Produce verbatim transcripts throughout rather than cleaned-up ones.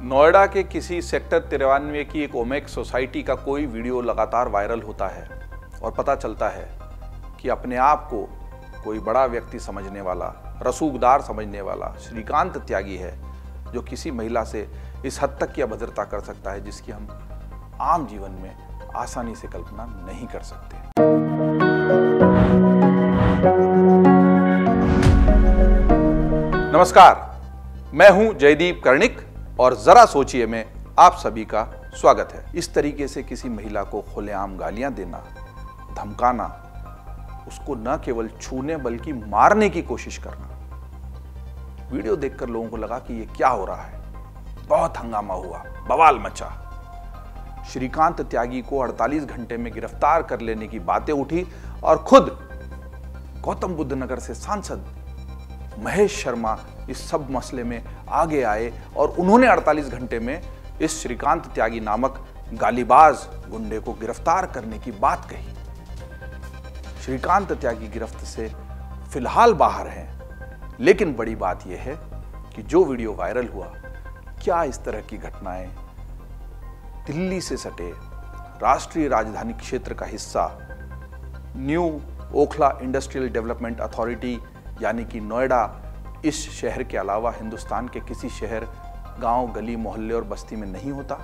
नोएडा के किसी सेक्टर तिरानवे की एक ओमेक सोसाइटी का कोई वीडियो लगातार वायरल होता है और पता चलता है कि अपने आप को कोई बड़ा व्यक्ति समझने वाला, रसूखदार समझने वाला श्रीकांत त्यागी है, जो किसी महिला से इस हद तक की अभद्रता कर सकता है जिसकी हम आम जीवन में आसानी से कल्पना नहीं कर सकते। नमस्कार, मैं हूं जयदीप कर्णिक और जरा सोचिए में आप सभी का स्वागत है। इस तरीके से किसी महिला को खुलेआम गालियां देना, धमकाना, उसको न केवल छूने बल्कि मारने की कोशिश करना, वीडियो देखकर लोगों को लगा कि ये क्या हो रहा है। बहुत हंगामा हुआ, बवाल मचा। श्रीकांत त्यागी को अड़तालीस घंटे में गिरफ्तार कर लेने की बातें उठी और खुद गौतम बुद्ध नगर से सांसद महेश शर्मा इस सब मसले में आगे आए और उन्होंने अड़तालीस घंटे में इस श्रीकांत त्यागी नामक गालीबाज गुंडे को गिरफ्तार करने की बात कही। श्रीकांत त्यागी गिरफ्त से फिलहाल बाहर हैं, लेकिन बड़ी बात यह है कि जो वीडियो वायरल हुआ, क्या इस तरह की घटनाएं दिल्ली से सटे राष्ट्रीय राजधानी क्षेत्र का हिस्सा new Okhla industrial development authority यानी कि नोएडा, इस शहर के अलावा हिंदुस्तान के किसी शहर, गांव, गली, मोहल्ले और बस्ती में नहीं होता?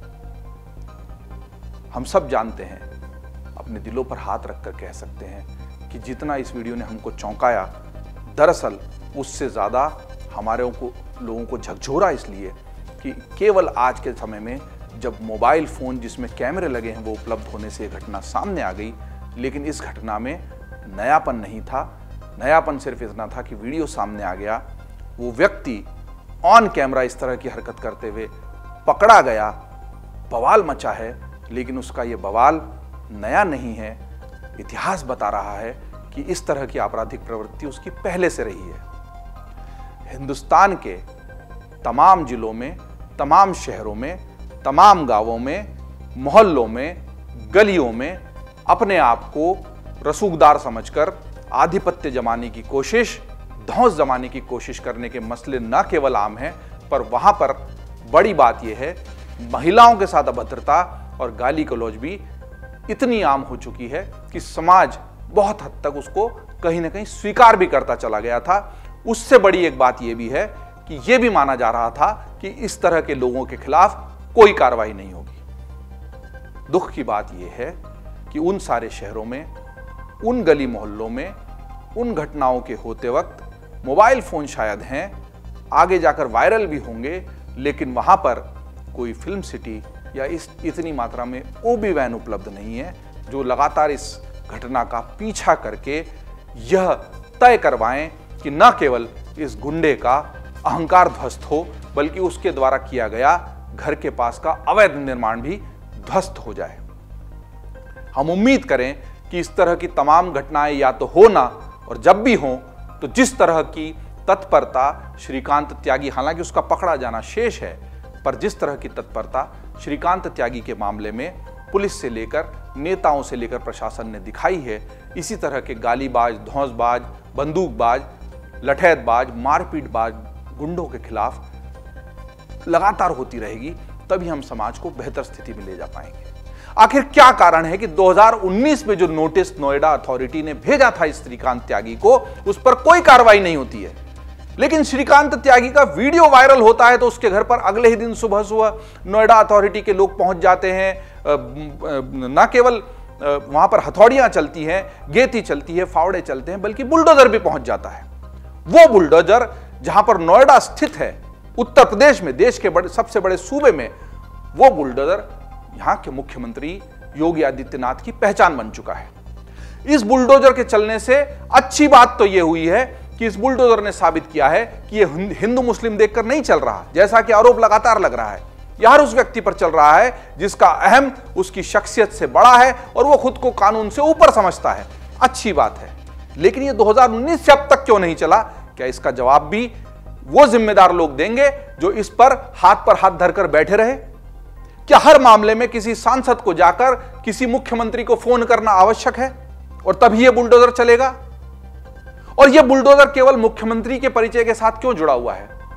हम सब जानते हैं, अपने दिलों पर हाथ रखकर कह सकते हैं कि जितना इस वीडियो ने हमको चौंकाया, दरअसल उससे ज़्यादा हमारे को लोगों को झकझोरा इसलिए कि केवल आज के समय में जब मोबाइल फ़ोन जिसमें कैमरे लगे हैं वो उपलब्ध होने से यह घटना सामने आ गई। लेकिन इस घटना में नयापन नहीं था। नयापन सिर्फ इतना था कि वीडियो सामने आ गया, वो व्यक्ति ऑन कैमरा इस तरह की हरकत करते हुए पकड़ा गया, बवाल मचा है। लेकिन उसका ये बवाल नया नहीं है, इतिहास बता रहा है कि इस तरह की आपराधिक प्रवृत्ति उसकी पहले से रही है। हिंदुस्तान के तमाम जिलों में, तमाम शहरों में, तमाम गांवों में, मोहल्लों में, गलियों में अपने आप को रसूखदार समझकर आधिपत्य जमाने की कोशिश, धौंस जमाने की कोशिश करने के मसले न केवल आम हैं, पर वहां पर बड़ी बात यह है, महिलाओं के साथ अभद्रता और गाली गलौज भी इतनी आम हो चुकी है कि समाज बहुत हद तक उसको कहीं ना कहीं स्वीकार भी करता चला गया था। उससे बड़ी एक बात यह भी है कि यह भी माना जा रहा था कि इस तरह के लोगों के खिलाफ कोई कार्रवाई नहीं होगी। दुख की बात यह है कि उन सारे शहरों में, उन गली मोहल्लों में, उन घटनाओं के होते वक्त मोबाइल फोन शायद हैं, आगे जाकर वायरल भी होंगे, लेकिन वहां पर कोई फिल्म सिटी या इस इतनी मात्रा में ओबी वैन उपलब्ध नहीं है जो लगातार इस घटना का पीछा करके यह तय करवाएं कि न केवल इस गुंडे का अहंकार ध्वस्त हो, बल्कि उसके द्वारा किया गया घर के पास का अवैध निर्माण भी ध्वस्त हो जाए। हम उम्मीद करें कि इस तरह की तमाम घटनाएं या तो हो ना, और जब भी हो तो जिस तरह की तत्परता श्रीकांत त्यागी, हालांकि उसका पकड़ा जाना शेष है, पर जिस तरह की तत्परता श्रीकांत त्यागी के मामले में पुलिस से लेकर, नेताओं से लेकर प्रशासन ने दिखाई है, इसी तरह के गालीबाज, धौंसबाज, बंदूकबाज, लठैतबाज, मारपीटबाज गुंडों के खिलाफ लगातार होती रहेगी, तभी हम समाज को बेहतर स्थिति में ले जा पाएंगे। आखिर क्या कारण है कि दो हज़ार उन्नीस में जो नोटिस नोएडा अथॉरिटी ने भेजा था इस श्रीकांत त्यागी को, उस पर कोई कार्रवाई नहीं होती है, लेकिन श्रीकांत त्यागी का वीडियो वायरल होता है तो उसके घर पर अगले ही दिन सुबह सुबह नोएडा अथॉरिटी के लोग पहुंच जाते हैं। न केवल वहां पर हथौड़ियां चलती हैं, गेती चलती है, फावड़े चलते हैं, बल्कि बुलडोजर भी पहुंच जाता है। वो बुलडोजर जहां पर नोएडा स्थित है, उत्तर प्रदेश में, देश के बड़े सबसे बड़े सूबे में, वो बुलडोजर यहां के मुख्यमंत्री योगी आदित्यनाथ की पहचान बन चुका है। इस बुलडोजर के चलने से अच्छी बात तो यह हुई है कि इस बुलडोजर ने साबित किया है कि यह हिंदू मुस्लिम देखकर नहीं चल रहा, जैसा कि आरोप लगातार लग रहा है। यह हर उस व्यक्ति पर चल रहा है जिसका अहम उसकी शख्सियत से बड़ा है और वो खुद को कानून से ऊपर समझता है। अच्छी बात है, लेकिन यह दो हज़ार उन्नीस से अब तक क्यों नहीं चला? क्या इसका जवाब भी वो जिम्मेदार लोग देंगे जो इस पर हाथ पर हाथ धरकर बैठे रहे? क्या हर मामले में किसी सांसद को जाकर किसी मुख्यमंत्री को फोन करना आवश्यक है और तभी यह बुलडोजर चलेगा? और यह बुलडोजर केवल मुख्यमंत्री के परिचय के साथ क्यों जुड़ा हुआ है?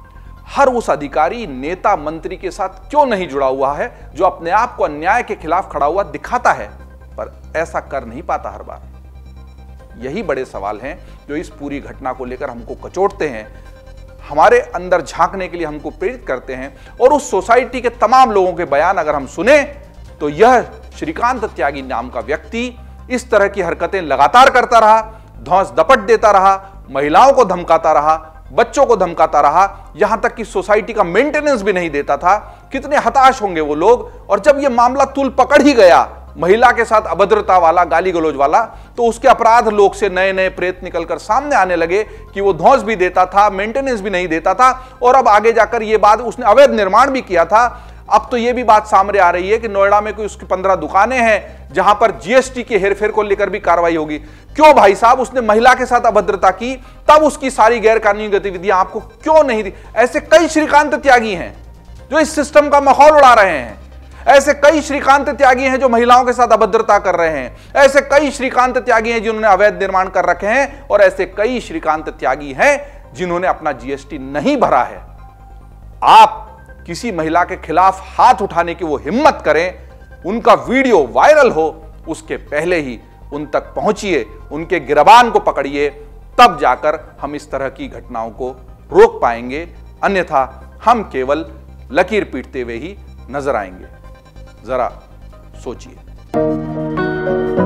हर उस अधिकारी, नेता, मंत्री के साथ क्यों नहीं जुड़ा हुआ है जो अपने आप को अन्याय के खिलाफ खड़ा हुआ दिखाता है पर ऐसा कर नहीं पाता हर बार? यही बड़े सवाल हैं जो इस पूरी घटना को लेकर हमको कचोटते हैं, हमारे अंदर झांकने के लिए हमको प्रेरित करते हैं। और उस सोसाइटी के तमाम लोगों के बयान अगर हम सुने तो यह श्रीकांत त्यागी नाम का व्यक्ति इस तरह की हरकतें लगातार करता रहा, धौंस दपट देता रहा, महिलाओं को धमकाता रहा, बच्चों को धमकाता रहा, यहां तक कि सोसाइटी का मेंटेनेंस भी नहीं देता था। कितने हताश होंगे वो लोग। और जब यह मामला तुल पकड़ ही गया, महिला के साथ अभद्रता वाला, गाली गलौज वाला, तो उसके अपराध लोक से नए नए प्रेत निकलकर सामने आने लगे कि वो धौंस भी देता था, मेंटेनेंस भी नहीं देता था। और अब आगे जाकर ये बात, उसने अवैध निर्माण भी किया था। अब तो ये भी बात सामने आ रही है कि नोएडा में कोई उसकी पंद्रह दुकानें हैं जहां पर जीएसटी के हेरफेर को लेकर भी कार्रवाई होगी। क्यों भाई साहब? उसने महिला के साथ अभद्रता की, तब उसकी सारी गैर कानूनी गतिविधियां आपको क्यों नहीं दी? ऐसे कई श्रीकांत त्यागी हैं जो इस सिस्टम का माहौल उड़ा रहे हैं। ऐसे कई श्रीकांत त्यागी हैं जो महिलाओं के साथ अभद्रता कर रहे हैं। ऐसे कई श्रीकांत त्यागी हैं जिन्होंने अवैध निर्माण कर रखे हैं। और ऐसे कई श्रीकांत त्यागी हैं जिन्होंने अपना जीएसटी नहीं भरा है। आप किसी महिला के खिलाफ हाथ उठाने की वो हिम्मत करें, उनका वीडियो वायरल हो, उसके पहले ही उन तक पहुंचिए, उनके गिरबान को पकड़िए, तब जाकर हम इस तरह की घटनाओं को रोक पाएंगे। अन्यथा हम केवल लकीर पीटते हुए ही नजर आएंगे। जरा सोचिए।